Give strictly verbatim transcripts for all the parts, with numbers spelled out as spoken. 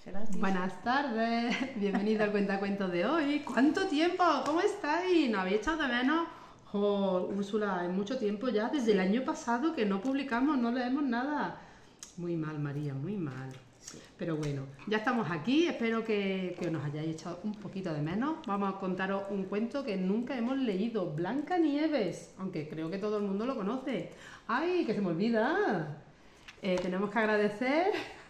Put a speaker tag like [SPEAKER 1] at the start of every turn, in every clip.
[SPEAKER 1] Buenas tardes, bienvenido al Cuentacuentos de hoy. ¿Cuánto tiempo? ¿Cómo estáis? ¿Nos habéis echado de menos? Oh, Úrsula, en mucho tiempo ya, desde el año pasado que no publicamos, no leemos nada. Muy mal, María, muy mal. Sí. Pero bueno, ya estamos aquí, espero que, que nos hayáis echado un poquito de menos. Vamos a contaros un cuento que nunca hemos leído, Blancanieves, aunque creo que todo el mundo lo conoce. ¡Ay, que se me olvida! Eh, tenemos que agradecer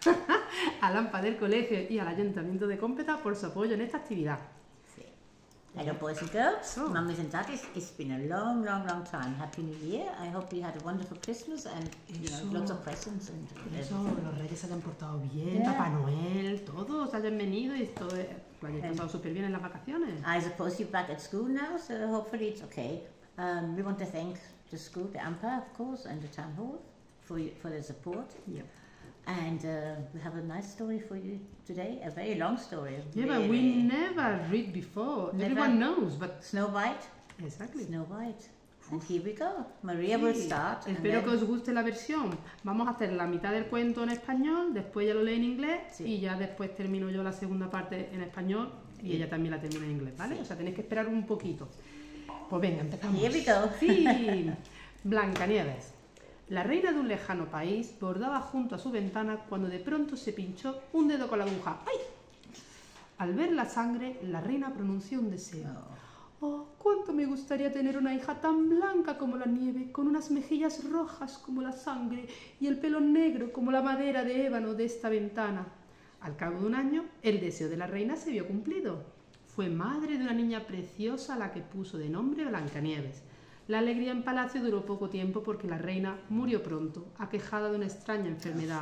[SPEAKER 1] a Lampa del Colegio y al Ayuntamiento de Cómpeta por su apoyo en esta actividad.
[SPEAKER 2] Sí. Hello boys and girls, oh. Mummies and daddies, it's been a long, long, long time. Happy New Year. I hope you had a wonderful Christmas and you know, lots of presents. And
[SPEAKER 1] eso, los reyes se hayan portado bien, yeah. Papá Noel, todos hayan venido y todo, lo hayáis pasado súper bien en las vacaciones.
[SPEAKER 2] I suppose you're back at school now, so hopefully it's okay. Um, we want to thank the school, the A M P A, of course, and the town hall for, for their support.
[SPEAKER 1] Yep.
[SPEAKER 2] And uh, we have a nice story for you today, a very long story.
[SPEAKER 1] Yeah,
[SPEAKER 2] really.
[SPEAKER 1] But we never read before. Never. Everyone knows, but...
[SPEAKER 2] Snow White.
[SPEAKER 1] Exactly.
[SPEAKER 2] Snow White. And here we go. Maria sí. will start.
[SPEAKER 1] Espero que os guste la versión. Vamos a hacer la mitad del cuento en español, después ella lo lee en inglés sí. y ya después termino yo la segunda parte en español y sí. ella también la termina en inglés, ¿vale? Sí. O sea, tenéis que esperar un poquito. Pues venga, empezamos.
[SPEAKER 2] Here we go.
[SPEAKER 1] Sí. Blancanieves. La reina de un lejano país bordaba junto a su ventana cuando de pronto se pinchó un dedo con la aguja. ¡Ay! Al ver la sangre, la reina pronunció un deseo. ¡Oh, cuánto me gustaría tener una hija tan blanca como la nieve, con unas mejillas rojas como la sangre y el pelo negro como la madera de ébano de esta ventana! Al cabo de un año, el deseo de la reina se vio cumplido. Fue madre de una niña preciosa a la que puso de nombre Blancanieves. La alegría en palacio duró poco tiempo porque la reina murió pronto, aquejada de una extraña enfermedad.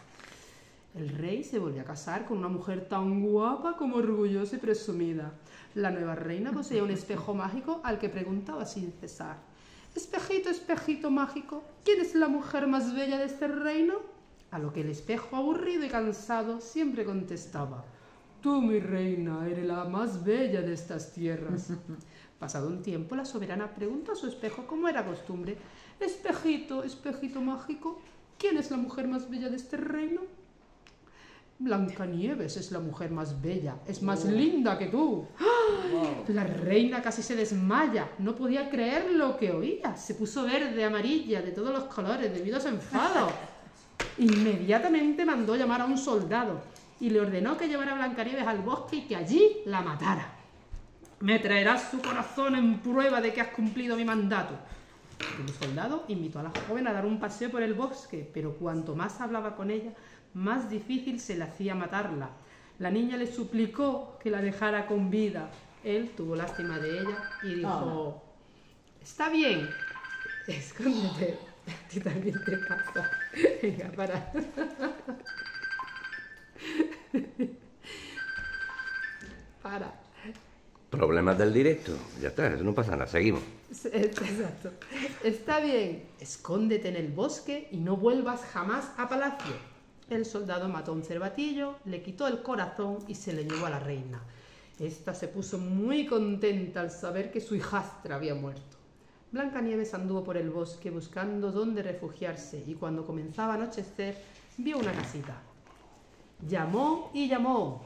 [SPEAKER 1] El rey se volvió a casar con una mujer tan guapa como orgullosa y presumida. La nueva reina poseía un espejo mágico al que preguntaba sin cesar: «Espejito, espejito mágico, ¿quién es la mujer más bella de este reino?». A lo que el espejo, aburrido y cansado, siempre contestaba: «Tú, mi reina, eres la más bella de estas tierras». Pasado un tiempo, la soberana preguntó a su espejo, como era costumbre: «Espejito, espejito mágico, ¿quién es la mujer más bella de este reino?». «Blancanieves es la mujer más bella, es más oh. linda que tú». Wow. La reina casi se desmaya, no podía creer lo que oía. Se puso verde, amarilla, de todos los colores, debido a su enfado. Inmediatamente mandó llamar a un soldado y le ordenó que llevara a Blancanieves al bosque y que allí la matara. «Me traerás su corazón en prueba de que has cumplido mi mandato». El soldado invitó a la joven a dar un paseo por el bosque, pero cuanto más hablaba con ella, más difícil se le hacía matarla. La niña le suplicó que la dejara con vida. Él tuvo lástima de ella y dijo: oh. «Está bien, escóndete, a ti también te pasa». Venga, para. Para.
[SPEAKER 3] Problemas del directo, ya está, eso no pasa nada, seguimos.
[SPEAKER 1] Exacto. «Está bien, escóndete en el bosque y no vuelvas jamás a palacio». El soldado mató a un cervatillo, le quitó el corazón y se le llevó a la reina. Esta se puso muy contenta al saber que su hijastra había muerto. Blancanieves anduvo por el bosque buscando dónde refugiarse y cuando comenzaba a anochecer vio una casita. Llamó y llamó,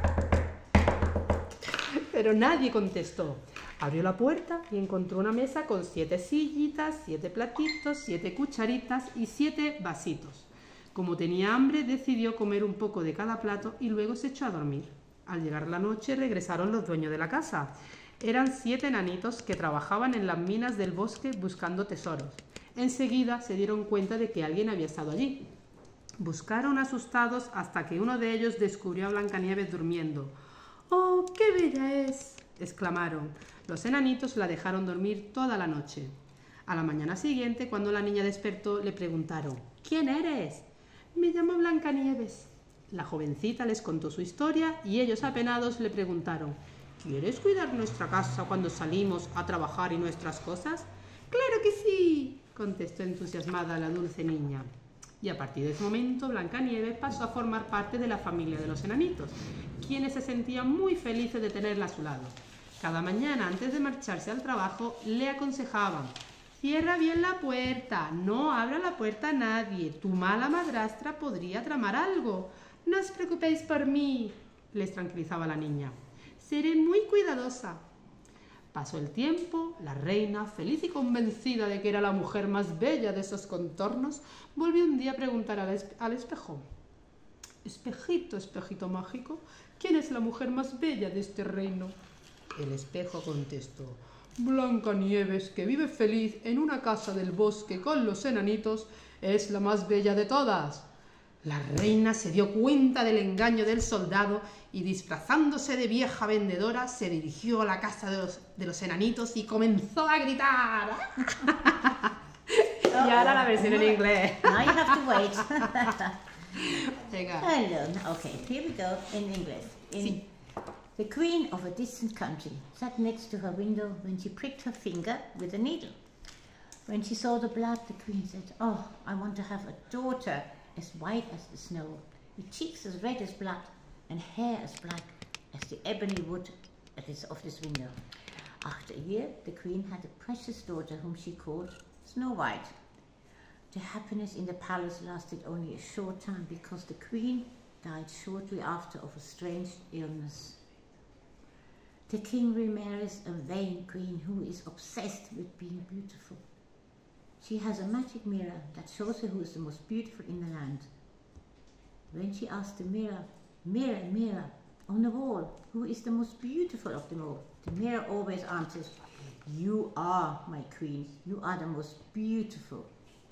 [SPEAKER 1] pero nadie contestó. Abrió la puerta y encontró una mesa con siete sillitas, siete platitos, siete cucharitas y siete vasitos. Como tenía hambre, decidió comer un poco de cada plato y luego se echó a dormir. Al llegar la noche, regresaron los dueños de la casa. Eran siete enanitos que trabajaban en las minas del bosque buscando tesoros. Enseguida se dieron cuenta de que alguien había estado allí. Buscaron asustados hasta que uno de ellos descubrió a Blancanieves durmiendo. «¡Oh, qué bella es!», exclamaron. Los enanitos la dejaron dormir toda la noche. A la mañana siguiente, cuando la niña despertó, le preguntaron: «¿Quién eres?». «Me llamo Blancanieves». La jovencita les contó su historia y ellos, apenados, le preguntaron: «¿Quieres cuidar nuestra casa cuando salimos a trabajar y nuestras cosas?». «¡Claro que sí!», contestó entusiasmada la dulce niña. Y a partir de ese momento, Blancanieves pasó a formar parte de la familia de los enanitos, quienes se sentían muy felices de tenerla a su lado. Cada mañana, antes de marcharse al trabajo, le aconsejaban: «Cierra bien la puerta, no abra la puerta a nadie, tu mala madrastra podría tramar algo. No os preocupéis por mí, les tranquilizaba la niña. Seré muy cuidadosa. Pasó el tiempo, la reina, feliz y convencida de que era la mujer más bella de esos contornos, volvió un día a preguntar al, espe al espejo. Espejito, espejito mágico, ¿quién es la mujer más bella de este reino? El espejo contestó: Blancanieves, que vive feliz en una casa del bosque con los enanitos, es la más bella de todas. La reina se dio cuenta del engaño del soldado y, disfrazándose de vieja vendedora, se dirigió a la casa de los, de los enanitos y comenzó a gritar. Y ahora la versión en inglés.
[SPEAKER 2] Now you have to wait.
[SPEAKER 1] Venga.
[SPEAKER 2] Hello. Okay, here we go in English. In
[SPEAKER 1] Sí.
[SPEAKER 2] The queen of a distant country sat next to her window when she pricked her finger with a needle. When she saw the blood, the queen said, "Oh, I want to have a daughter as white as the snow, with cheeks as red as blood, and hair as black as the ebony wood of this window." After a year, the queen had a precious daughter whom she called Snow White. The happiness in the palace lasted only a short time because the queen died shortly after of a strange illness. The king remarries a vain queen who is obsessed with being beautiful. She has a magic mirror that shows her who is the most beautiful in the land. When she asks the mirror, "Mirror, mirror, on the wall, who is the most beautiful of them all?" the mirror always answers, "You are, my queen, you are the most beautiful."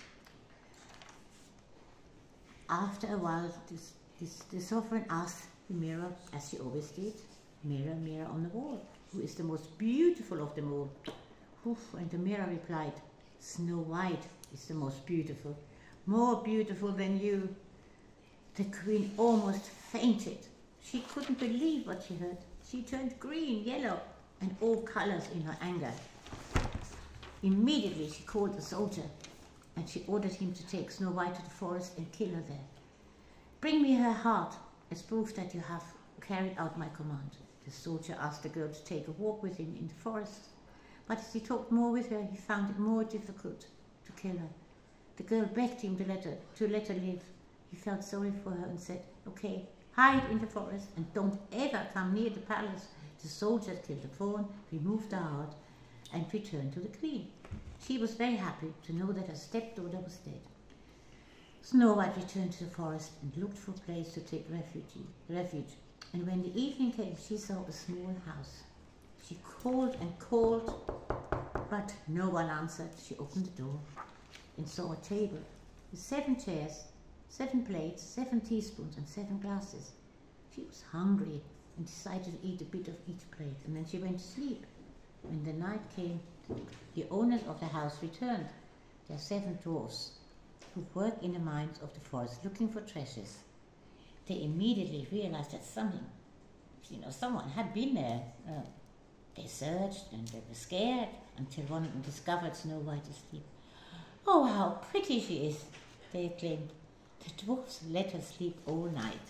[SPEAKER 2] After a while, this, this, the sovereign asked the mirror, as she always did, "Mirror, mirror on the wall, who is the most beautiful of them all?" Oof, and the mirror replied, "Snow White is the most beautiful, more beautiful than you." The queen almost fainted. She couldn't believe what she heard. She turned green, yellow, and all colors in her anger. Immediately she called the soldier, and she ordered him to take Snow White to the forest and kill her there. "Bring me her heart as proof that you have carried out my command." The soldier asked the girl to take a walk with him in the forest, but as he talked more with her, he found it more difficult to kill her. The girl begged him to let her, to let her live. He felt sorry for her and said, "Okay, hide in the forest and don't ever come near the palace." The soldier killed the fawn, removed the heart, and returned to the queen. She was very happy to know that her stepdaughter was dead. Snow White returned to the forest and looked for a place to take refuge, refuge. And when the evening came, she saw a small house. She called and called, but no one answered. She opened the door and saw a table with seven chairs, seven plates, seven teaspoons, and seven glasses. She was hungry and decided to eat a bit of each plate, and then she went to sleep. When the night came, the owners of the house returned. There are seven dwarfs who work in the mines of the forest looking for treasures. They immediately realized that something, you know, someone had been there. Uh, they searched and they were scared until one of them discovered Snow White asleep. "Oh, how pretty she is," they exclaimed. The dwarfs let her sleep all night.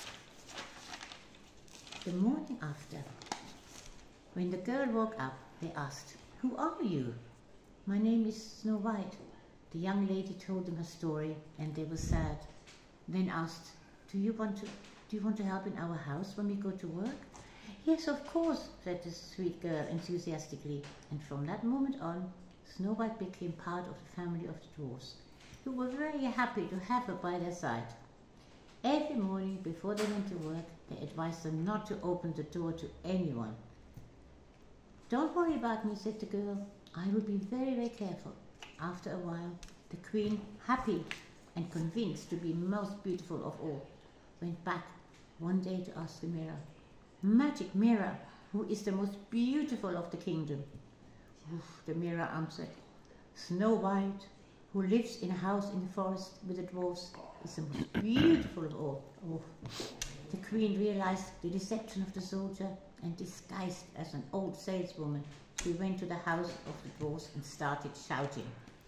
[SPEAKER 2] The morning after, when the girl woke up, they asked, "Who are you?" "My name is Snow White." The young lady told them her story, and they were sad. Then asked, Do you want to do you want to help in our house when we go to work?" "Yes, of course," said the sweet girl enthusiastically. And from that moment on, Snow White became part of the family of the dwarfs, who were very happy to have her by their side. Every morning before they went to work, they advised them not to open the door to anyone. "Don't worry about me," said the girl. "I will be very, very careful." After a while, the queen, happy and convinced to be most beautiful of all, went back one day to ask the mirror, "Magic mirror, who is the most beautiful of the kingdom?" Oof, the mirror answered, "Snow White, who lives in a house in the forest with the dwarfs, is the most beautiful of all." Oh. The queen realized the deception of the soldier, and disguised as an old saleswoman, she went to the house of the dwarfs and started shouting.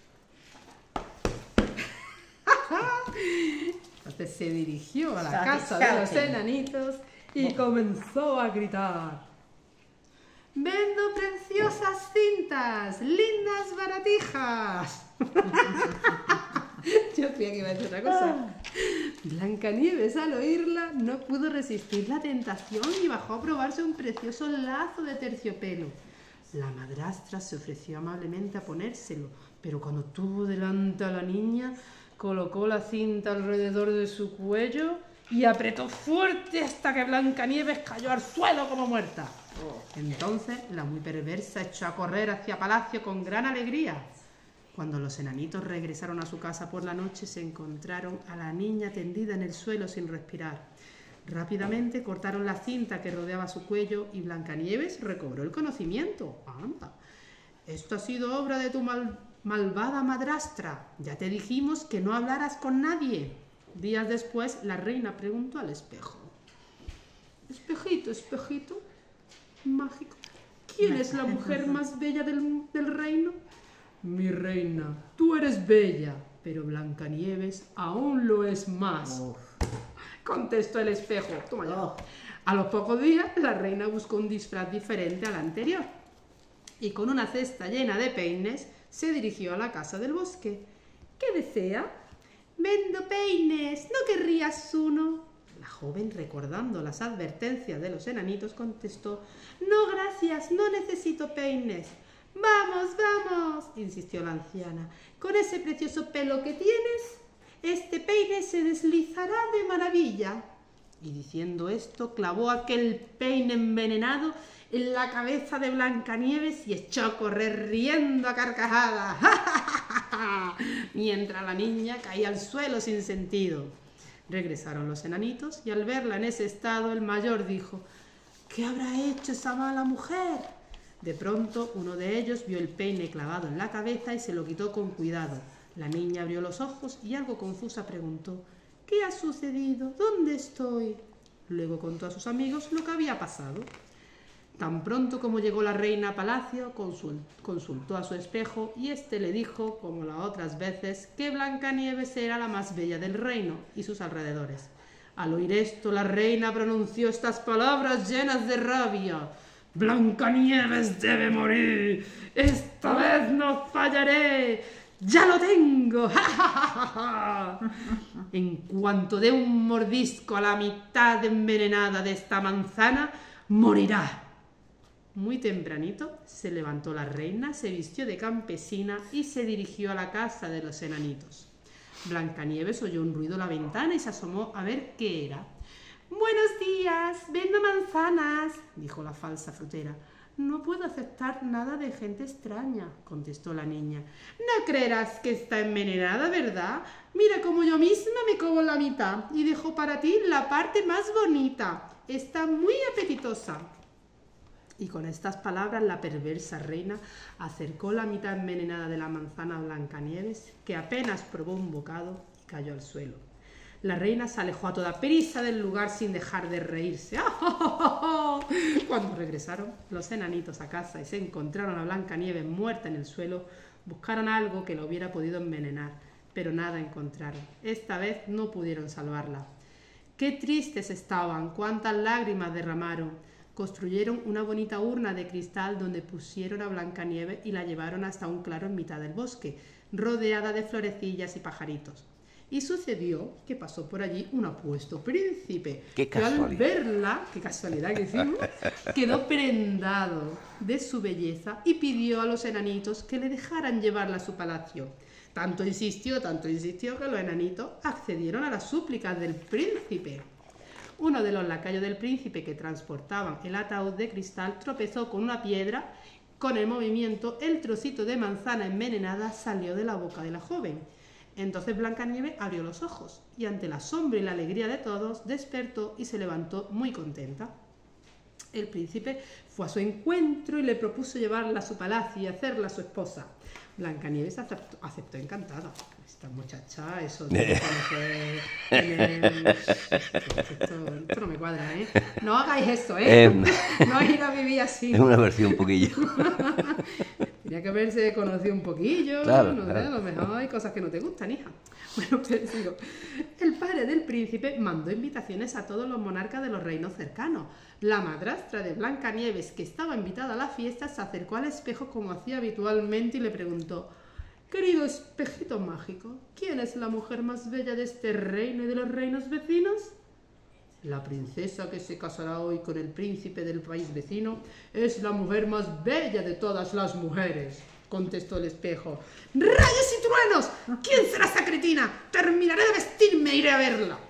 [SPEAKER 1] Entonces se dirigió a la
[SPEAKER 2] Started
[SPEAKER 1] casa de los
[SPEAKER 2] shouting.
[SPEAKER 1] enanitos y comenzó a gritar: "Vendo preciosas cintas, lindas baratijas". Yo creía que iba a decir otra cosa. Blancanieves, al oírla, no pudo resistir la tentación y bajó a probarse un precioso lazo de terciopelo. La madrastra se ofreció amablemente a ponérselo, pero cuando tuvo delante a la niña, colocó la cinta alrededor de su cuello y apretó fuerte hasta que Blancanieves cayó al suelo como muerta. Entonces la muy perversa echó a correr hacia palacio con gran alegría. Cuando los enanitos regresaron a su casa por la noche, se encontraron a la niña tendida en el suelo sin respirar. Rápidamente cortaron la cinta que rodeaba su cuello y Blancanieves recobró el conocimiento. ¡Anda! Esto ha sido obra de tu mal, malvada madrastra. Ya te dijimos que no hablaras con nadie. Días después, la reina preguntó al espejo. Espejito, espejito, mágico, ¿quién es la mujer más bella del, del reino? Mi reina, tú eres bella, pero Blancanieves aún lo es más. Oh. Contestó el espejo. Toma ya. Oh. A los pocos días, la reina buscó un disfraz diferente al anterior y con una cesta llena de peines se dirigió a la casa del bosque. ¿Qué desea? Vendo peines, ¿no querrías uno? La joven, recordando las advertencias de los enanitos, contestó: no, gracias, no necesito peines. Vamos, vamos, insistió la anciana. Con ese precioso pelo que tienes, este peine se deslizará de maravilla. Y diciendo esto, clavó aquel peine envenenado en la cabeza de Blancanieves y echó a correr riendo a carcajadas, mientras la niña caía al suelo sin sentido. Regresaron los enanitos y al verla en ese estado, el mayor dijo: ¿qué habrá hecho esa mala mujer? De pronto, uno de ellos vio el peine clavado en la cabeza y se lo quitó con cuidado. La niña abrió los ojos y algo confusa preguntó: ¿qué ha sucedido? ¿Dónde estoy? Luego contó a sus amigos lo que había pasado. Tan pronto como llegó la reina a palacio, consultó a su espejo y éste le dijo, como las otras veces, que Blancanieves era la más bella del reino y sus alrededores. Al oír esto, la reina pronunció estas palabras llenas de rabia: Blancanieves debe morir. Esta vez no fallaré. ¡Ya lo tengo! En cuanto dé un mordisco a la mitad envenenada de esta manzana, morirá. Muy tempranito se levantó la reina, se vistió de campesina y se dirigió a la casa de los enanitos. Blancanieves oyó un ruido a la ventana y se asomó a ver qué era. «Buenos días, vendo manzanas», dijo la falsa frutera. «No puedo aceptar nada de gente extraña», contestó la niña. «No creerás que está envenenada, ¿verdad? Mira cómo yo misma me como la mitad y dejo para ti la parte más bonita. Está muy apetitosa». Y con estas palabras la perversa reina acercó la mitad envenenada de la manzana a Blancanieves, que apenas probó un bocado y cayó al suelo. La reina se alejó a toda prisa del lugar sin dejar de reírse. Cuando regresaron los enanitos a casa y se encontraron a Blancanieves muerta en el suelo, buscaron algo que la hubiera podido envenenar, pero nada encontraron. Esta vez no pudieron salvarla. ¡Qué tristes estaban! ¡Cuántas lágrimas derramaron! Construyeron una bonita urna de cristal donde pusieron a Blancanieves y la llevaron hasta un claro en mitad del bosque, rodeada de florecillas y pajaritos. Y sucedió que pasó por allí un apuesto príncipe,
[SPEAKER 3] ¡Qué
[SPEAKER 1] que al
[SPEAKER 3] casualidad!
[SPEAKER 1] verla, qué casualidad que hicimos, quedó prendado de su belleza y pidió a los enanitos que le dejaran llevarla a su palacio. Tanto insistió, tanto insistió que los enanitos accedieron a las súplicas del príncipe. Uno de los lacayos del príncipe que transportaban el ataúd de cristal tropezó con una piedra. Con el movimiento, el trocito de manzana envenenada salió de la boca de la joven. Entonces Blancanieves abrió los ojos y ante la asombro y la alegría de todos despertó y se levantó muy contenta. El príncipe fue a su encuentro y le propuso llevarla a su palacio y hacerla su esposa. Blancanieves aceptó, aceptó encantada. Esta muchacha, eso de conocer... Esto, esto no me cuadra, ¿eh? No hagáis eso, ¿eh?
[SPEAKER 3] Eh,
[SPEAKER 1] No ir a vivir así.
[SPEAKER 3] Es una versión un poquillo.
[SPEAKER 1] Tenía que haberse conocido un poquillo,
[SPEAKER 3] Claro,
[SPEAKER 1] no sé,
[SPEAKER 3] claro.
[SPEAKER 1] a lo mejor hay cosas que no te gustan, hija. Bueno, pues digo, el padre del príncipe mandó invitaciones a todos los monarcas de los reinos cercanos. La madrastra de Blancanieves, que estaba invitada a la fiesta, se acercó al espejo como hacía habitualmente y le preguntó: querido espejito mágico, ¿quién es la mujer más bella de este reino y de los reinos vecinos? La princesa que se casará hoy con el príncipe del país vecino es la mujer más bella de todas las mujeres, contestó el espejo. ¡Rayos y truenos! ¿Quién será esa cretina? Terminaré de vestirme e iré a verla,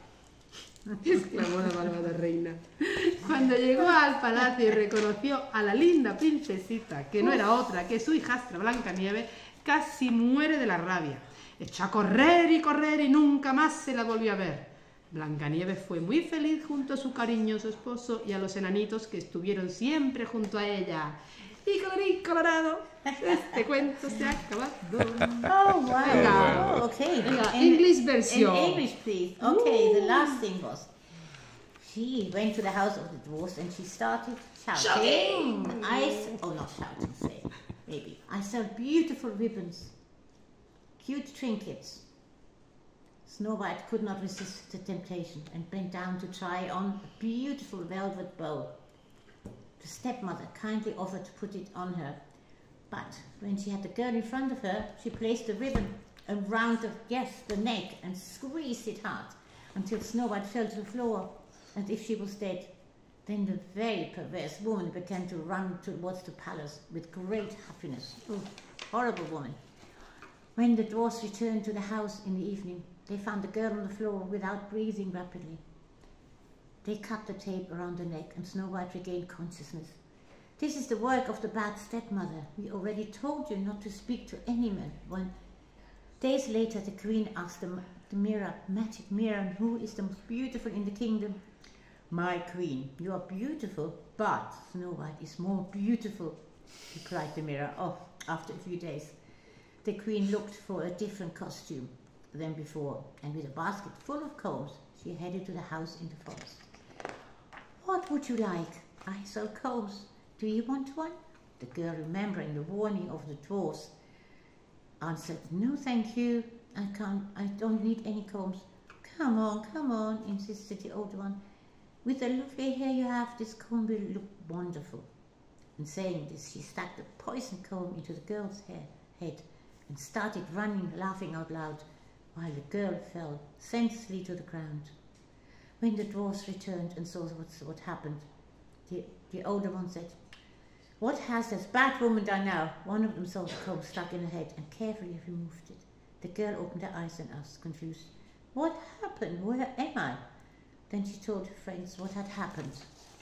[SPEAKER 1] exclamó la malvada reina. Cuando llegó al palacio y reconoció a la linda princesita, que no era otra que su hijastra Blancanieves, casi muere de la rabia. Echó a correr y correr y nunca más se la volvió a ver. Blancanieves fue muy feliz junto a su cariñoso esposo y a los enanitos que estuvieron siempre junto a ella. Y colorín colorado, este cuento se ha acabado.
[SPEAKER 2] Oh, wow.
[SPEAKER 1] Venga.
[SPEAKER 2] Oh, okay.
[SPEAKER 1] Venga,
[SPEAKER 2] In-
[SPEAKER 1] English version.
[SPEAKER 2] In English, please. Okay, the last thing was, she went to the house of the dwarfs and she started shouting.
[SPEAKER 1] Shouting!
[SPEAKER 2] I, s- oh, not shouting, say, maybe. I saw beautiful ribbons, cute trinkets. Snow White could not resist the temptation and bent down to try on a beautiful velvet bow. The stepmother kindly offered to put it on her, but when she had the girl in front of her, she placed the ribbon around the, yes, the neck and squeezed it hard until Snow White fell to the floor, and if she was dead, then the very perverse woman began to run towards the palace with great happiness. Oh, horrible woman. When the dwarfs returned to the house in the evening, they found the girl on the floor without breathing rapidly. They cut the tape around the neck and Snow White regained consciousness. This is the work of the bad stepmother. We already told you not to speak to any man. One days later, the queen asked the, the mirror, magic mirror, who is the most beautiful in the kingdom? My queen, you are beautiful, but Snow White is more beautiful, replied the mirror. Oh, after a few days, the queen looked for a different costume than before, and with a basket full of combs, she headed to the house in the forest. What would you like? I sell combs. Do you want one? The girl, remembering the warning of the dwarfs, answered, no, thank you. I can't, I don't need any combs. Come on, come on, insisted the old one. With the lovely hair you have, this comb will look wonderful. And saying this, she stuck the poisoned comb into the girl's hair, head and started running, laughing out loud, while the girl fell senselessly to the ground. When the dwarfs returned and saw what, what happened, the, the older one said, what has this bad woman done now? One of them saw the comb stuck in her head and carefully removed it. The girl opened her eyes and asked, confused, what happened? Where am I? Then she told her friends what had happened.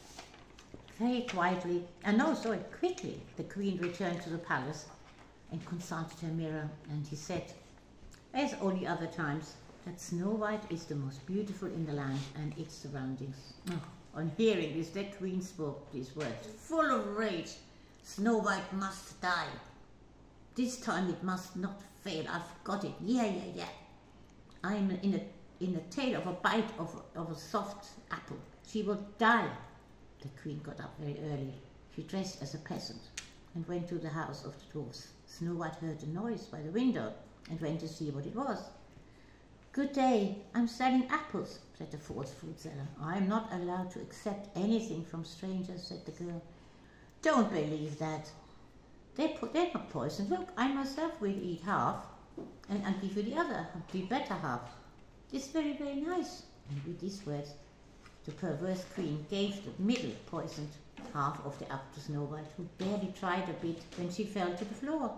[SPEAKER 2] Very quietly, and no, sorry, quickly, the queen returned to the palace and consulted her mirror, and he said, as all the other times, that Snow White is the most beautiful in the land and its surroundings. Oh, on hearing this, the queen spoke these words, full of rage. Snow White must die. This time it must not fail. I've got it. Yeah, yeah, yeah. I'm in a in the tail of a bite of, of a soft apple. She will die. The queen got up very early. She dressed as a peasant and went to the house of the dwarfs. Snow White heard a noise by the window and went to see what it was. Good day, I'm selling apples, said the false fruit seller. I'm not allowed to accept anything from strangers, said the girl. Don't believe that. They're, po they're not poisoned. Look, I myself will eat half and I'll give you the other, the better half. It's very, very nice. And with these words, the perverse queen gave the middle poisoned half of the apple to Snow White, who barely tried a bit when she fell to the floor.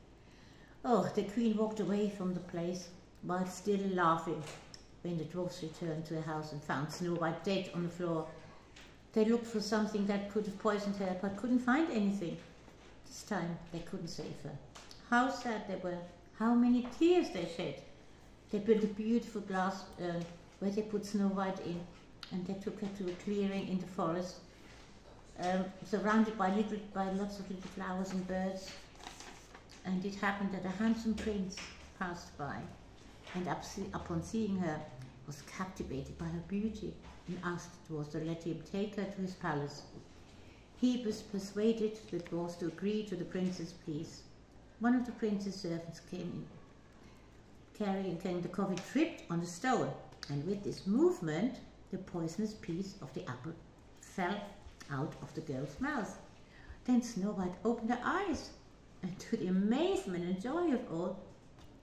[SPEAKER 2] Oh, the queen walked away from the place while still laughing. When the dwarfs returned to the house and found Snow White dead on the floor, they looked for something that could have poisoned her, but couldn't find anything. This time they couldn't save her. How sad they were, how many tears they shed. They built a beautiful glass uh, where they put Snow White in, and they took her to a clearing in the forest, um, surrounded by, little, by lots of little flowers and birds. And it happened that a handsome prince passed by, and up see, upon seeing her, was captivated by her beauty, and asked the dwarfs to let him take her to his palace. He was persuaded the dwarfs to agree to the prince's pleas. One of the prince's servants came in, carrying the coffee, tripped on the stone, and with this movement, the poisonous piece of the apple fell out of the girl's mouth. Then Snow White opened her eyes, and to the amazement and joy of all,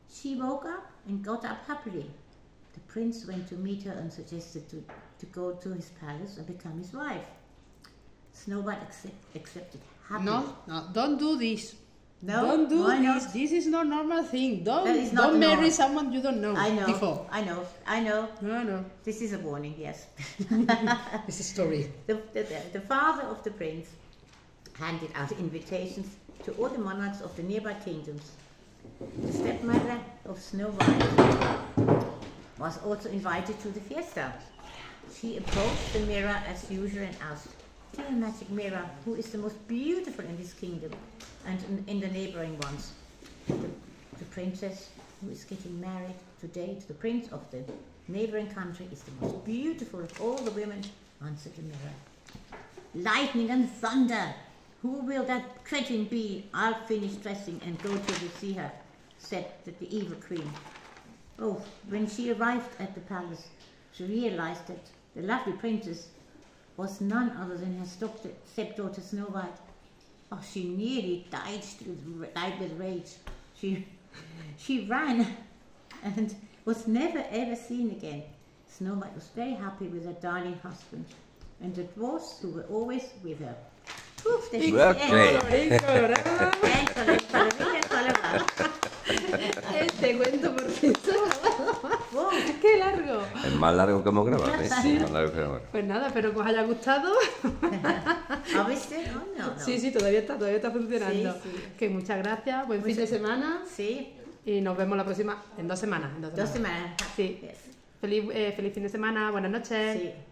[SPEAKER 2] She woke up and got up happily. The prince went to meet her and suggested to, to go to his palace and become his wife. Snow White accept, accepted happily.
[SPEAKER 1] No, no, don't do this.
[SPEAKER 2] No?
[SPEAKER 1] Don't do
[SPEAKER 2] Why
[SPEAKER 1] this.
[SPEAKER 2] not?
[SPEAKER 1] This is not normal thing. Don't,
[SPEAKER 2] That is not
[SPEAKER 1] don't marry
[SPEAKER 2] normal.
[SPEAKER 1] someone you don't know
[SPEAKER 2] I know,
[SPEAKER 1] before.
[SPEAKER 2] I know, I know.
[SPEAKER 1] No, no.
[SPEAKER 2] This is a warning, yes.
[SPEAKER 1] It's a story.
[SPEAKER 2] The, the, the father of the prince handed out invitations to all the monarchs of the nearby kingdoms. The stepmother of Snow White was also invited to the fiesta. She approached the mirror as usual and asked, "Dear magic mirror, who is the most beautiful in this kingdom and in, in the neighboring ones?" The, the princess who is getting married today to the prince of the neighboring country is the most beautiful of all the women, answered the mirror. "Lightning and thunder! Who will that cretin be? I'll finish dressing and go to see her," said the, the evil queen. Oh, when she arrived at the palace, she realized that the lovely princess was none other than her step- stepdaughter Snow White. Oh, she nearly died with, died with rage. She, she ran and was never ever seen again. Snow White was very happy with her darling husband and the dwarfs who were always with her. Uf, this is the end.
[SPEAKER 3] Ok.
[SPEAKER 2] Eccolo, eccolo, eccolo, eccolo qua.
[SPEAKER 1] Este cuento por fin.
[SPEAKER 2] Wow.
[SPEAKER 1] ¡Qué largo!
[SPEAKER 3] Es más largo que hemos grabado, ¿eh?
[SPEAKER 1] Sí.
[SPEAKER 3] Más largo que hemos grabado.
[SPEAKER 1] Pues nada, espero que os haya gustado.
[SPEAKER 2] ¿Ha visto? Oh, no, no.
[SPEAKER 1] Sí, sí, todavía está, todavía está funcionando.
[SPEAKER 2] Sí, sí.
[SPEAKER 1] Que muchas gracias, buen fin de semana
[SPEAKER 2] Sí,
[SPEAKER 1] y nos vemos la próxima en dos semanas. En dos
[SPEAKER 2] dos
[SPEAKER 1] semanas.
[SPEAKER 2] semanas.
[SPEAKER 1] Sí.
[SPEAKER 2] Yes.
[SPEAKER 1] Feliz, eh, feliz fin de semana, buenas noches.
[SPEAKER 2] Sí.